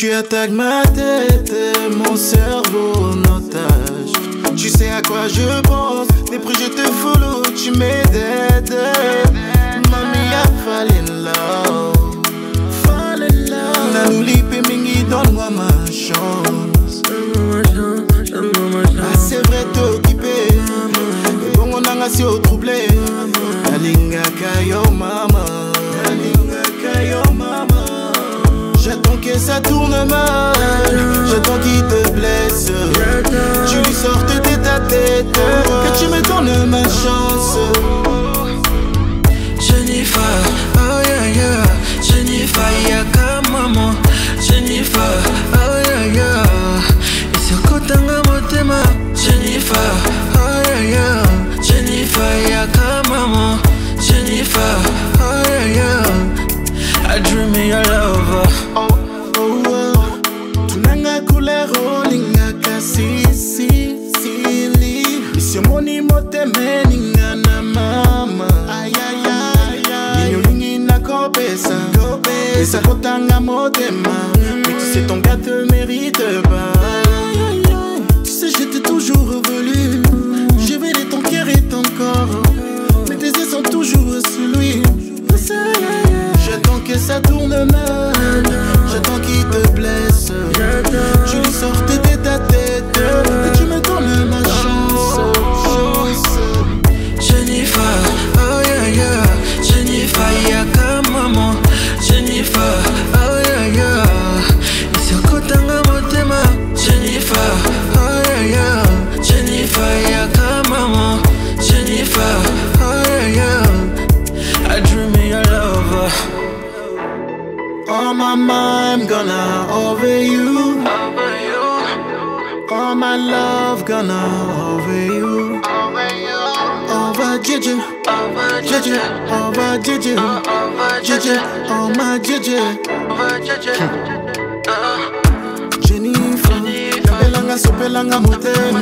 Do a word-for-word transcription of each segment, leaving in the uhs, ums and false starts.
Tu attaques ma tête, mon cerveau en otage. Tu sais à quoi je pense, des prix je te follow, tu m'aides. Mamie, I fall in love, fall in love. Nanouli pe mingi, donne-moi ma chance. Ah c'est vrai t'es occupé, mais bon on a si au troublé. Nalinga kayo mama, nalinga kayo mama. J'attends que ça tourne mal, j'attends qu'il te blesse. Tu lui sortes de ta tête, que tu me donnes ma chance. Jennifer, oh yeah yeah, Jennifer yaka maman, Jennifer, oh yeah yeah. Isokotanga motema, Jennifer, oh yeah yeah, Jennifer yaka maman, Jennifer, oh yeah yeah. I dream me your lover. Oh oh oh, tunanga couleur linga kasi si sili. Misio moni moteme ninga na mama. Ay ay ay ay. Ninyo lingi na kopesa, kopesa kotanga motema. Mais tu sais ton gars te mérite pas. Tu sais je t'ai toujours voulu, je vais de ton cœur et ton corps. Mes désirs sont toujours sous lui. J'attends que ça tourne mal, j'attends qu'il te blesse. Tu lui sortes de ta tête et tu me donnes ma chance. Jennifer, oh yeah yeah, Jennifer yaka maman, Jennifer, oh yeah yeah. Isokotanga motema, Jennifer, oh yeah yeah, Jennifer yaka maman, Jennifer, oh yeah yeah. I dream me your lover. Oh mama, I'm gonna over you, Over you, all my love gonna over you, over you, over Gigi, over Gigi, over Gigi, over Gigi, oh my Gigi. over Gigi. Jennifer, kabelanga sopelanga motema.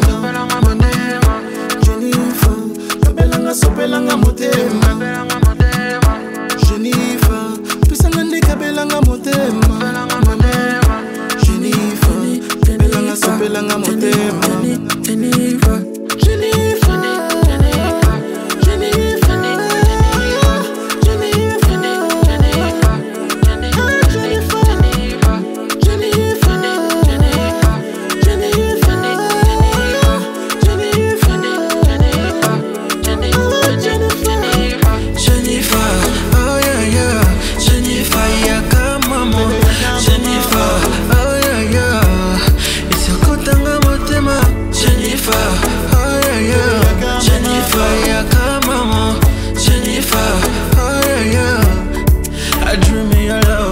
Jennifer, kabelanga sopelanga motema. Jennifer, pisanga ndi kabelanga motema. Jennifer, kabelanga sopelanga motema. Jennifer, Jennifer, oh yeah yeah, Jennifer yaka maman, Jennifer, oh yeah yeah. I dream me your love.